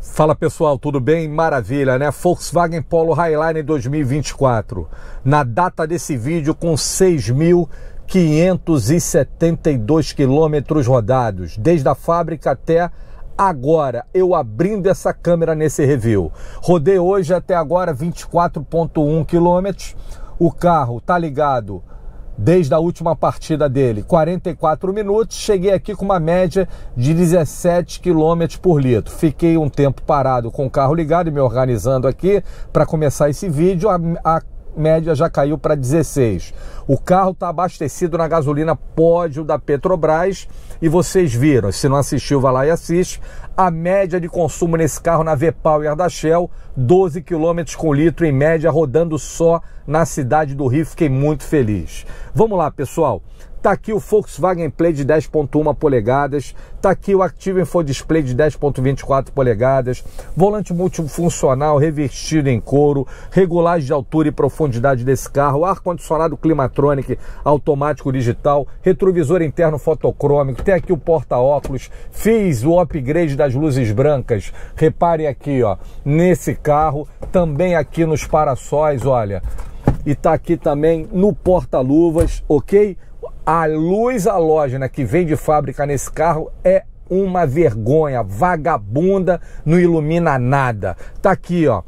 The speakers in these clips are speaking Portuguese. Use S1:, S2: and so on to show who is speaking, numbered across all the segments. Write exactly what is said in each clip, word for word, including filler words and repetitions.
S1: Fala pessoal, tudo bem? Maravilha, né? Volkswagen Polo Highline dois mil e vinte e quatro. Na data desse vídeo com seis mil quinhentos e setenta e dois quilômetros rodados, desde a fábrica até agora, eu abrindo essa câmera nesse review. Rodei hoje até agora vinte e quatro vírgula um quilômetros. O carro tá ligado desde a última partida dele, quarenta e quatro minutos. Cheguei aqui com uma média de dezessete quilômetros por litro. Fiquei um tempo parado com o carro ligado e me organizando aqui para começar esse vídeo. A, a média já caiu para dezesseis. O carro está abastecido na gasolina Pódio da Petrobras e vocês viram, se não assistiu, vai lá e assiste. A média de consumo nesse carro na V-Power da Shell, doze quilômetros com litro em média, rodando só na cidade do Rio. Fiquei muito feliz. Vamos lá, pessoal. Tá aqui o Volkswagen Play de dez vírgula um polegadas, tá aqui o Active Info Display de dez vírgula vinte e quatro polegadas, volante multifuncional revestido em couro, regulagem de altura e profundidade desse carro, ar-condicionado Climatronic automático digital, retrovisor interno fotocrômico, tem aqui o porta-óculos, fiz o upgrade das luzes brancas, reparem aqui, ó, nesse carro, também aqui nos para-sóis, olha, e tá aqui também no porta-luvas, ok? A luz halógena que vem de fábrica nesse carro é uma vergonha, vagabunda, não ilumina nada. Tá aqui, ó,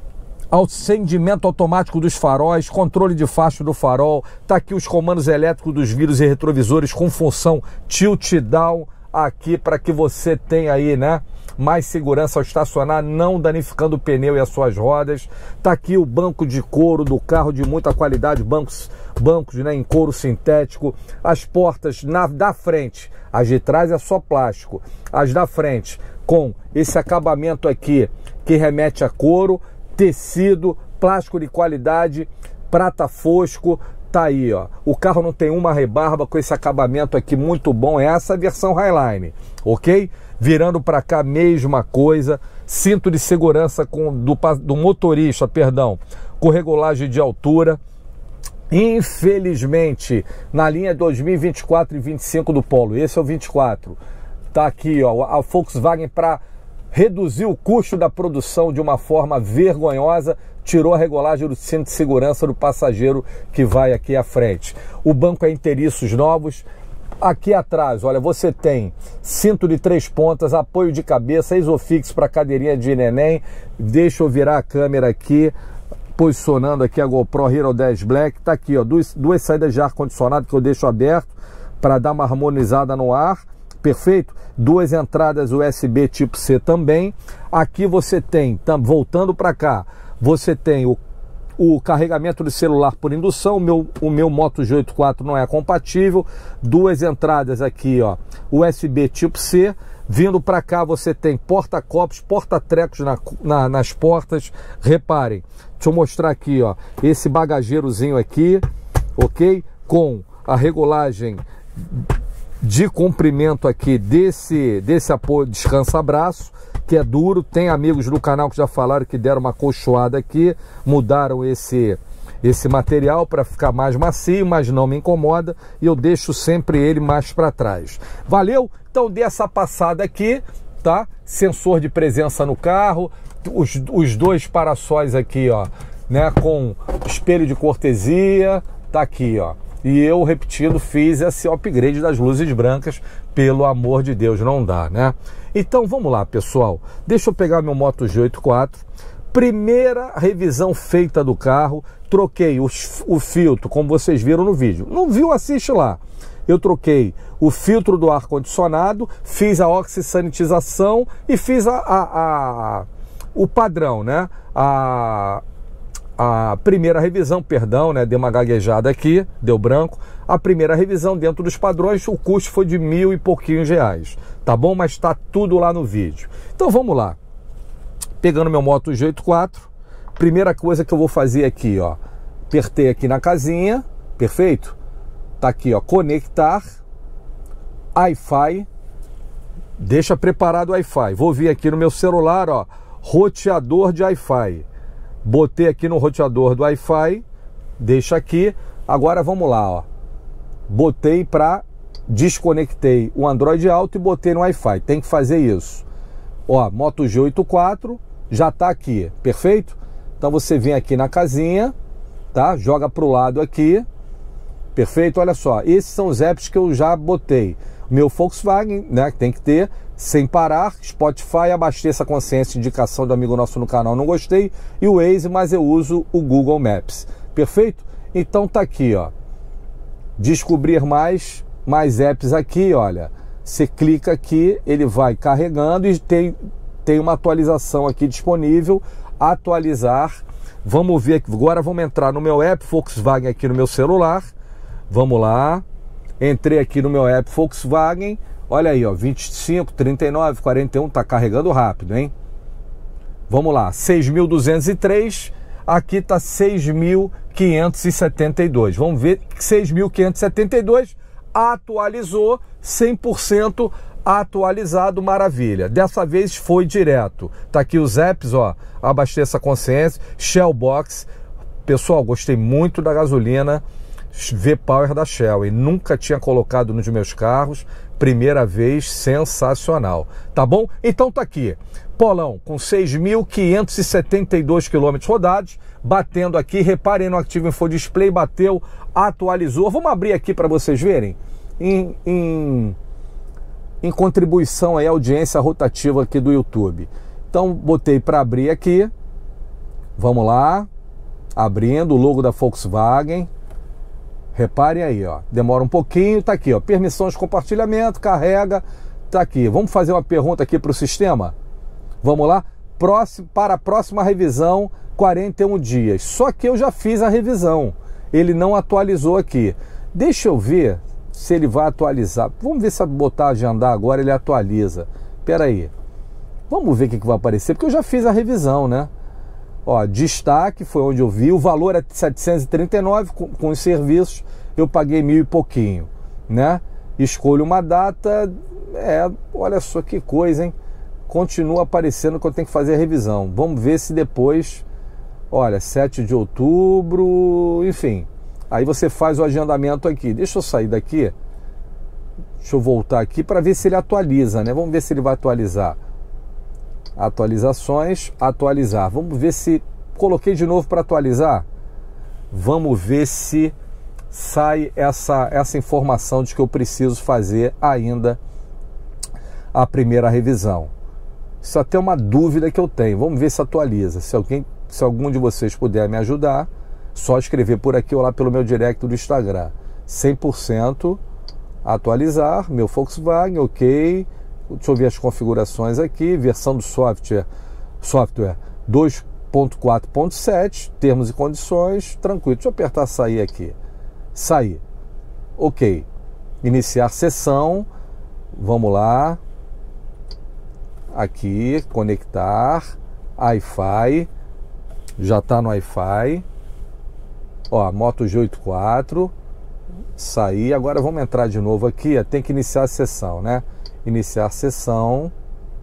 S1: acendimento automático dos faróis, controle de faixa do farol, tá aqui os comandos elétricos dos vidros e retrovisores com função tilt down aqui para que você tenha aí, né, mais segurança ao estacionar, não danificando o pneu e as suas rodas. Tá aqui o banco de couro do carro de muita qualidade, bancos, bancos né, em couro sintético. As portas na, da frente, as de trás é só plástico. As da frente com esse acabamento aqui que remete a couro, tecido, plástico de qualidade, prata fosco. Tá aí, ó. O carro não tem uma rebarba com esse acabamento aqui muito bom. É essa a versão Highline, ok? Virando para cá, mesma coisa. Cinto de segurança com, do, do motorista, perdão, com regulagem de altura. Infelizmente, na linha dois mil e vinte e quatro e vinte e cinco do Polo, esse é o vinte e quatro. Tá aqui, ó, a Volkswagen para reduzir o custo da produção de uma forma vergonhosa, tirou a regulagem do cinto de segurança do passageiro que vai aqui à frente. O banco é inteiriços novos. Aqui atrás, olha, você tem cinto de três pontas, apoio de cabeça, isofix para cadeirinha de neném. Deixa eu virar a câmera aqui, posicionando aqui a GoPro Hero dez Black. Tá aqui, ó, duas, duas saídas de ar-condicionado que eu deixo aberto para dar uma harmonizada no ar. Perfeito? Duas entradas U S B tipo C também. Aqui você tem, tam, voltando para cá, você tem o, o carregamento de celular por indução. O meu, o meu Moto G oitenta e quatro não é compatível. Duas entradas aqui, ó, U S B tipo C. Vindo para cá você tem porta-copos, porta-trecos na, na, nas portas. Reparem, deixa eu mostrar aqui, ó, esse bagageirozinho aqui, ok? Com a regulagem de comprimento aqui desse, desse apoio descansa-braço, que é duro. Tem amigos do canal que já falaram que deram uma colchoada aqui, mudaram esse, esse material para ficar mais macio, mas não me incomoda e eu deixo sempre ele mais para trás. Valeu? Então dê essa passada aqui, tá? Sensor de presença no carro, os, os dois para-sóis aqui, ó, né, com espelho de cortesia, tá aqui, ó. E eu, repetindo, fiz esse upgrade das luzes brancas, pelo amor de Deus, não dá, né? Então, vamos lá, pessoal. Deixa eu pegar meu Moto G oitenta e quatro. Primeira revisão feita do carro, troquei o, o filtro, como vocês viram no vídeo. Não viu? Assiste lá. Eu troquei o filtro do ar-condicionado, fiz a oxisanitização e fiz a, a, a, o padrão, né? A... A primeira revisão, perdão, né, deu uma gaguejada aqui, deu branco. A primeira revisão dentro dos padrões, o custo foi de mil e pouquinhos reais, tá bom? Mas tá tudo lá no vídeo. Então vamos lá. Pegando meu Moto G oitenta e quatro, primeira coisa que eu vou fazer aqui, ó, apertei aqui na casinha, perfeito? Tá aqui, ó, conectar Wi-Fi. Deixa preparado o Wi-Fi. Vou vir aqui no meu celular, ó, roteador de Wi-Fi. Botei aqui no roteador do Wi-Fi, deixa aqui. Agora vamos lá, ó. Botei para desconectei o Android Auto e botei no Wi-Fi. Tem que fazer isso. Ó, Moto G oitenta e quatro já está aqui, perfeito? Então você vem aqui na casinha, tá? Joga para o lado aqui, perfeito? Olha só, esses são os apps que eu já botei. Meu Volkswagen, né, que tem que ter, sem parar, Spotify, abasteça a consciência, indicação do amigo nosso no canal, não gostei, e o Waze, mas eu uso o Google Maps, perfeito? Então tá aqui, ó, descobrir mais, mais apps aqui, olha, você clica aqui, ele vai carregando e tem, tem uma atualização aqui disponível, atualizar, vamos ver, agora vamos entrar no meu app Volkswagen aqui no meu celular, vamos lá, entrei aqui no meu app Volkswagen, olha aí, ó, vinte e cinco, trinta e nove, quarenta e um, tá carregando rápido, hein? Vamos lá, seis mil duzentos e três, aqui tá seis mil quinhentos e setenta e dois, vamos ver, seis mil quinhentos e setenta e dois, atualizou, cem por cento atualizado, maravilha. Dessa vez foi direto. Tá aqui os apps, ó, abasteça a consciência, Shell Box. Pessoal, gostei muito da gasolina V-Power da Shell e nunca tinha colocado nos meus carros. Primeira vez, sensacional. Tá bom? Então tá aqui. Polão com seis mil quinhentos e setenta e dois quilômetros rodados, batendo aqui, reparem no Active Info Display, bateu, atualizou. Vamos abrir aqui para vocês verem em, em, em contribuição aí à audiência rotativa aqui do YouTube. Então botei para abrir aqui, vamos lá, abrindo o logo da Volkswagen. Reparem aí, ó, demora um pouquinho, tá aqui, ó, permissões de compartilhamento, carrega, tá aqui. Vamos fazer uma pergunta aqui para o sistema? Vamos lá? Próximo, para a próxima revisão, quarenta e um dias. Só que eu já fiz a revisão, ele não atualizou aqui. Deixa eu ver se ele vai atualizar. Vamos ver se botar agendar agora ele atualiza. Espera aí. Vamos ver o que, que vai aparecer, porque eu já fiz a revisão, né? Ó, destaque foi onde eu vi, o valor é setecentos e trinta e nove com, com os serviços, eu paguei mil e pouquinho, né? Escolho uma data, é, olha só que coisa, hein? Continua aparecendo que eu tenho que fazer a revisão. Vamos ver se depois, olha, sete de outubro, enfim. Aí você faz o agendamento aqui. Deixa eu sair daqui, deixa eu voltar aqui para ver se ele atualiza, né? Vamos ver se ele vai atualizar. Atualizações, atualizar. Vamos ver se coloquei de novo para atualizar. Vamos ver se sai essa, essa informação de que eu preciso fazer ainda a primeira revisão. Isso até é uma dúvida que eu tenho. Vamos ver se atualiza. Se alguém, se algum de vocês puder me ajudar, só escrever por aqui ou lá pelo meu direct do Instagram. cem por cento atualizar, meu Volkswagen, ok. Deixa eu ver as configurações aqui, versão do software, software dois ponto quatro ponto sete, termos e condições, tranquilo. Deixa eu apertar sair aqui. Sair. Ok. Iniciar sessão. Vamos lá. Aqui, conectar. Wi-Fi. Já está no Wi-Fi. Ó, Moto G oitenta e quatro. Sair. Agora vamos entrar de novo aqui. Tem que iniciar a sessão, né? Iniciar sessão.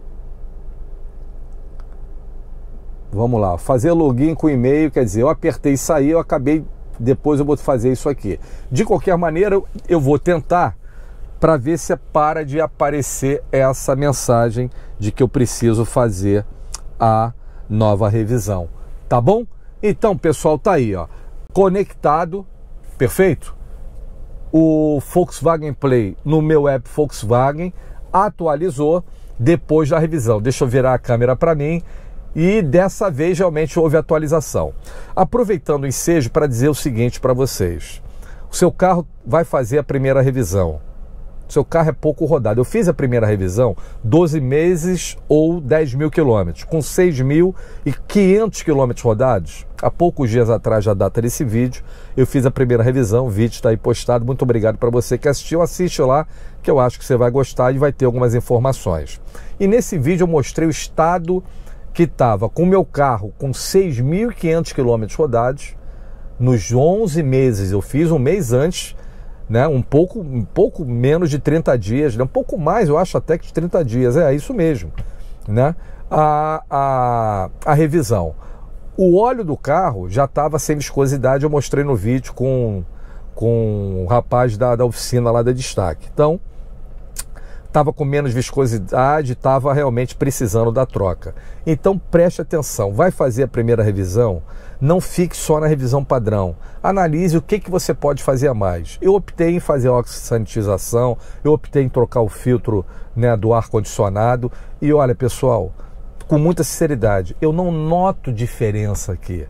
S1: Vamos lá, fazer login com e-mail, quer dizer, eu apertei sair, eu acabei, depois eu vou fazer isso aqui. De qualquer maneira, eu vou tentar para ver se para de aparecer essa mensagem de que eu preciso fazer a nova revisão. Tá bom? Então, pessoal, tá aí, ó, conectado, perfeito? O Volkswagen Play no meu app Volkswagen atualizou depois da revisão. Deixa eu virar a câmera para mim. E dessa vez realmente houve atualização. Aproveitando o ensejo para dizer o seguinte para vocês: o seu carro vai fazer a primeira revisão. O seu carro é pouco rodado. Eu fiz a primeira revisão doze meses ou dez mil quilômetros, com seis mil e quinhentos quilômetros rodados. Há poucos dias atrás da data desse vídeo, eu fiz a primeira revisão, o vídeo está aí postado. Muito obrigado para você que assistiu, assiste lá, que eu acho que você vai gostar e vai ter algumas informações. E nesse vídeo eu mostrei o estado que estava com o meu carro com seis mil e quinhentos quilômetros rodados, nos onze meses, eu fiz um mês antes, né, um pouco, um pouco menos de trinta dias, né, um pouco mais, eu acho até que de trinta dias, é isso mesmo, né, a, a, a revisão. O óleo do carro já estava sem viscosidade, eu mostrei no vídeo com, com o rapaz da, da oficina lá da Destaque. Então, estava com menos viscosidade, estava realmente precisando da troca. Então preste atenção, vai fazer a primeira revisão, não fique só na revisão padrão, analise o que, que você pode fazer a mais. Eu optei em fazer a oxisanitização, eu optei em trocar o filtro, né, do ar-condicionado e olha pessoal, com muita sinceridade, eu não noto diferença aqui.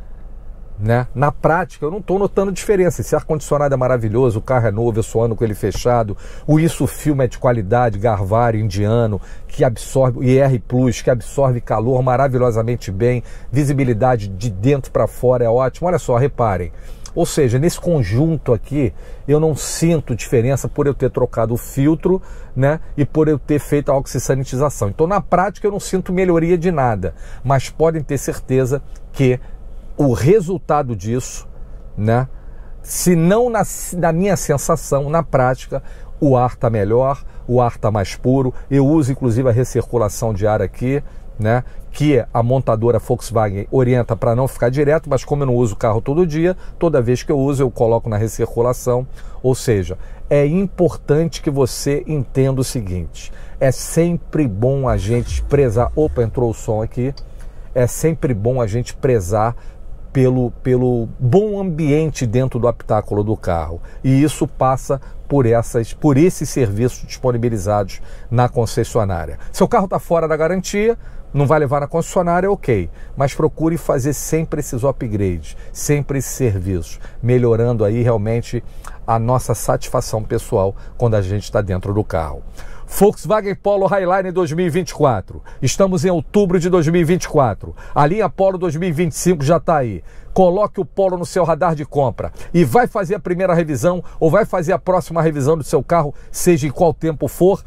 S1: Né? Na prática, eu não estou notando diferença. Esse ar-condicionado é maravilhoso, o carro é novo, eu sou ano com ele fechado, o ISOFILM é de qualidade, Garvário, indiano, que absorve, o I R Plus, que absorve calor maravilhosamente bem, visibilidade de dentro para fora é ótimo. Olha só, reparem. Ou seja, nesse conjunto aqui, eu não sinto diferença por eu ter trocado o filtro, né, e por eu ter feito a oxisanitização. Então, na prática, eu não sinto melhoria de nada, mas podem ter certeza que o resultado disso, né, se não na, na minha sensação, na prática, o ar está melhor, o ar está mais puro. Eu uso inclusive a recirculação de ar aqui, né, que a montadora Volkswagen orienta para não ficar direto, mas como eu não uso o carro todo dia, toda vez que eu uso eu coloco na recirculação. Ou seja, é importante que você entenda o seguinte, é sempre bom a gente prezar, opa, entrou o som aqui, é sempre bom a gente prezar Pelo, pelo bom ambiente dentro do habitáculo do carro. E isso passa por, essas, por esses serviços disponibilizados na concessionária. Seu carro está fora da garantia, não vai levar na concessionária, ok. Mas procure fazer sempre esses upgrades, sempre esses serviços, melhorando aí realmente a nossa satisfação pessoal quando a gente está dentro do carro. Volkswagen Polo Highline dois mil e vinte e quatro. Estamos em outubro de dois mil e vinte e quatro. A linha Polo dois mil e vinte e cinco já está aí. Coloque o Polo no seu radar de compra e vai fazer a primeira revisão ou vai fazer a próxima revisão do seu carro, seja em qual tempo for.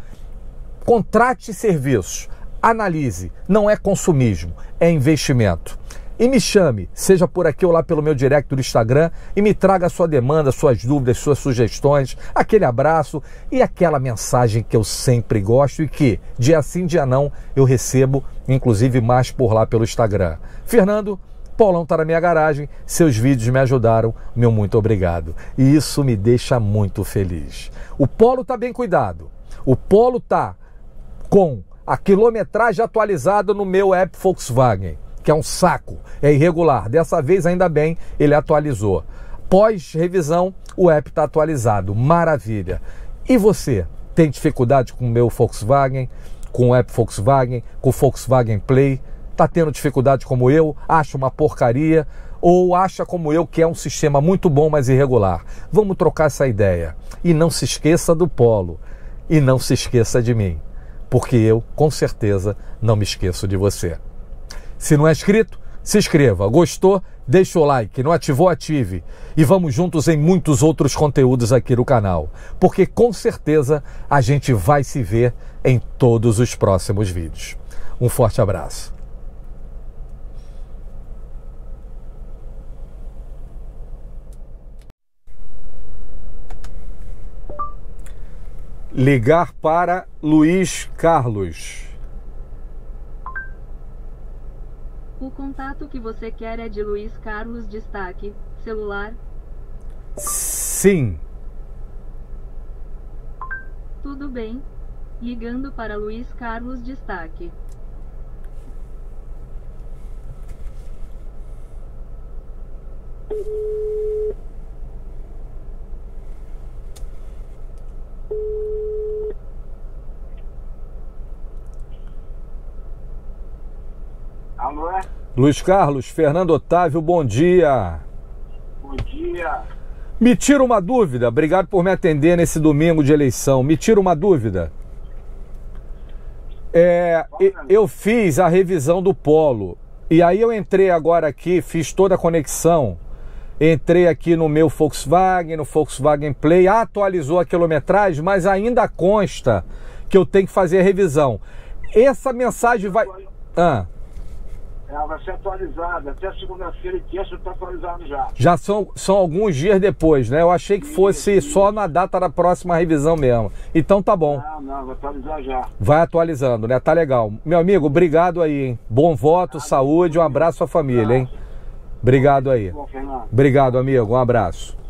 S1: Contrate serviços, analise. Não é consumismo, é investimento. E me chame, seja por aqui ou lá pelo meu direct do Instagram, e me traga a sua demanda, suas dúvidas, suas sugestões, aquele abraço e aquela mensagem que eu sempre gosto e que, dia sim, dia não, eu recebo, inclusive mais por lá pelo Instagram. Fernando, Paulão está na minha garagem, seus vídeos me ajudaram, meu muito obrigado. E isso me deixa muito feliz. O Polo está bem cuidado, o Polo está com a quilometragem atualizada no meu app Volkswagen, que é um saco, é irregular. Dessa vez, ainda bem, ele atualizou. Pós-revisão, o app está atualizado. Maravilha. E você? Tem dificuldade com o meu Volkswagen, com o app Volkswagen, com o Volkswagen Play? Está tendo dificuldade como eu? Acha uma porcaria? Ou acha como eu que é um sistema muito bom, mas irregular? Vamos trocar essa ideia. E não se esqueça do Polo. E não se esqueça de mim. Porque eu, com certeza, não me esqueço de você. Se não é inscrito, se inscreva. Gostou? Deixa o like. Não ativou? Ative. E vamos juntos em muitos outros conteúdos aqui no canal. Porque com certeza a gente vai se ver em todos os próximos vídeos. Um forte abraço. Ligar para Luiz Carlos.
S2: O contato que você quer é de Luiz Carlos Destaque. Celular?
S1: Sim.
S2: Tudo bem. Ligando para Luiz Carlos Destaque.
S3: Alô?
S1: Luiz Carlos, Fernando Otávio, bom dia.
S3: Bom dia.
S1: Me tira uma dúvida, obrigado por me atender nesse domingo de eleição. Me tira uma dúvida. É, eu fiz a revisão do Polo e aí eu entrei agora aqui, fiz toda a conexão. Entrei aqui no meu Volkswagen, no Volkswagen Play, atualizou a quilometragem, mas ainda consta que eu tenho que fazer a revisão. Essa mensagem vai... Ah.
S3: É, vai ser atualizada. Até segunda-feira e terça está atualizado já.
S1: Já são, são alguns dias depois, né? Eu achei que fosse isso, só na data da próxima revisão mesmo. Então tá bom.
S3: Não, não, vai atualizar já.
S1: Vai atualizando, né? Tá legal. Meu amigo, obrigado aí, hein? Bom voto, ah, saúde, um abraço à família, hein? Obrigado aí. Obrigado, amigo. Um abraço.